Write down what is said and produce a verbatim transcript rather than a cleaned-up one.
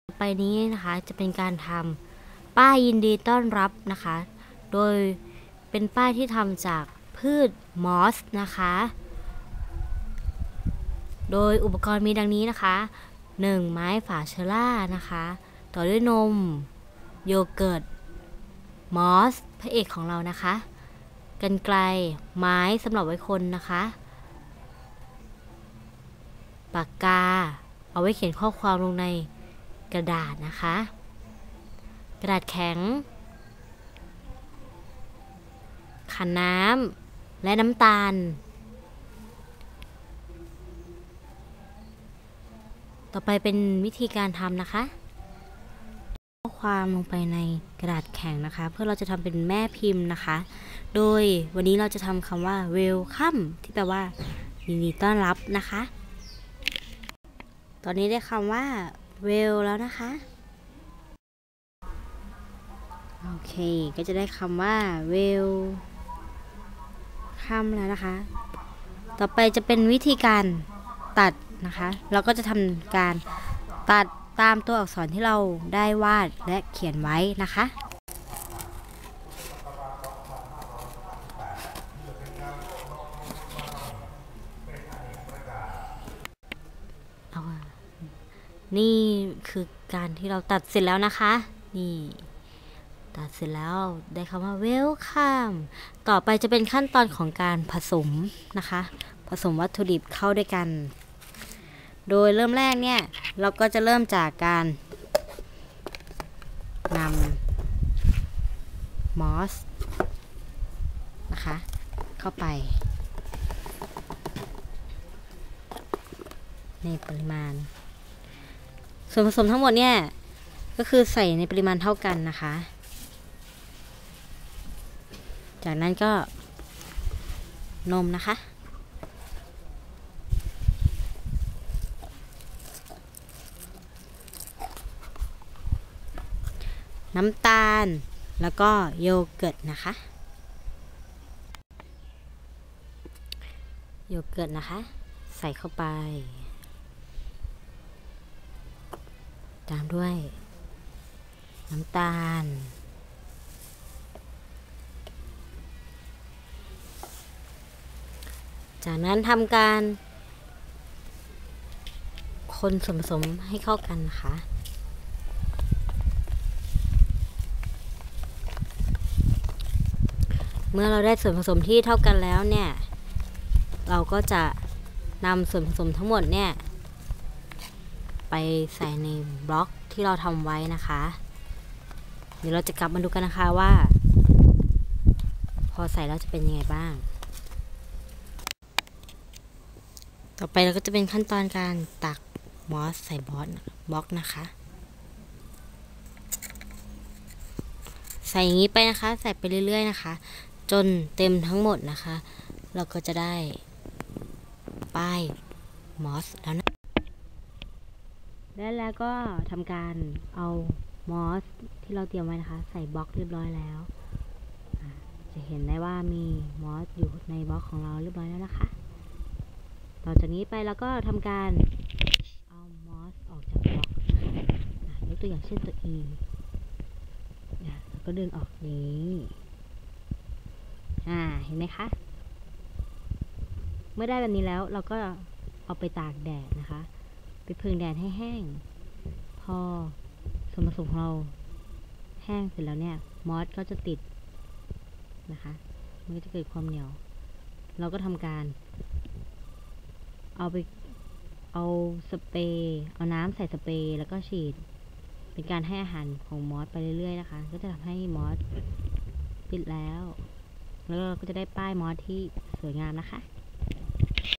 ไปนี้นะคะจะเป็นการทำป้ายยินดีต้อนรับนะคะโดยเป็นป้ายที่ทำจากพืชมอสนะคะโดยอุปกรณ์มีดังนี้นะคะหนึ่งไม้ฝาเชล่านะคะต่อด้วยนมโยเกิร์ตมอสพระเอกของเรานะคะกรรไกรไม้สำหรับไว้คนนะคะปากกาเอาไว้เขียนข้อความลงในกระดาษนะคะกระดาษแข็งขันน้ำและน้ำตาลต่อไปเป็นวิธีการทำนะคะข้อความลงไปในกระดาษแข็งนะคะเพื่อเราจะทำเป็นแม่พิมพ์นะคะโดยวันนี้เราจะทำคำว่า welcome ที่แปลว่ายินดีต้อนรับนะคะตอนนี้ได้คำว่า well แล้วนะคะโอเคก็จะได้คำว่า welcome แล้วนะคะต่อไปจะเป็นวิธีการตัดนะคะเราก็จะทำการตัดตามตัวอักษรที่เราได้วาดและเขียนไว้นะคะเอานี่คือการที่เราตัดเสร็จแล้วนะคะนี่ตัดเสร็จแล้วได้คำว่า welcome ต่อไปจะเป็นขั้นตอนของการผสมนะคะผสมวัตถุดิบเข้าด้วยกันโดยเริ่มแรกเนี่ยเราก็จะเริ่มจากการนำมอสนะคะเข้าไปในปริมาณส่วนผสมทั้งหมดเนี่ยก็คือใส่ในปริมาณเท่ากันนะคะจากนั้นก็นมนะคะน้ำตาลแล้วก็โยเกิร์ตนะคะโยเกิร์ตนะคะใส่เข้าไปตามด้วยน้ำตาลจากนั้นทำการคนส่วนผสมให้เข้ากันนะคะเมื่อเราได้ส่วนผสมที่เท่ากันแล้วเนี่ยเราก็จะนำส่วนผสมทั้งหมดเนี่ยไปใส่ในบล็อกที่เราทำไว้นะคะเดี๋ยวเราจะกลับมาดูกันนะคะว่าพอใส่แล้วจะเป็นยังไงบ้างต่อไปเราก็จะเป็นขั้นตอนการตักมอสใส่บล็อกบล็อกนะคะใส่อย่างนี้ไปนะคะใส่ไปเรื่อยๆนะคะจนเต็มทั้งหมดนะคะเราก็จะได้ป้ายมอสแล้วนะและแล้วก็ทำการเอามอสที่เราเตรียมไว้นะคะใส่บล็อกเรียบร้อยแล้วจะเห็นได้ว่ามีมอสอยู่ในบล็อกของเราเรียบร้อยแล้วนะคะต่อจากนี้ไปเราก็ทำการเอามอสออกจากบล็อกนะคะยกตัวอย่างเช่นตัว E แล้วก็ดึงออกนี้อ่าเห็นไหมคะเมื่อได้แบบนี้แล้วเราก็เอาไปตากแดดนะคะไปพึ่งแดดให้แห้งพอส่วนผสมของเราแห้งเสร็จแล้วเนี่ยมอสก็จะติดนะคะมันก็จะเกิดความเหนียวเราก็ทำการเอาไปเอาสเปรย์เอาน้ำใส่สเปรย์แล้วก็ฉีดเป็นการให้อาหารของมอสไปเรื่อยๆนะคะก็จะทำให้มอสติดแล้วแล้วเราก็จะได้ป้ายมอสที่สวยงามนะคะ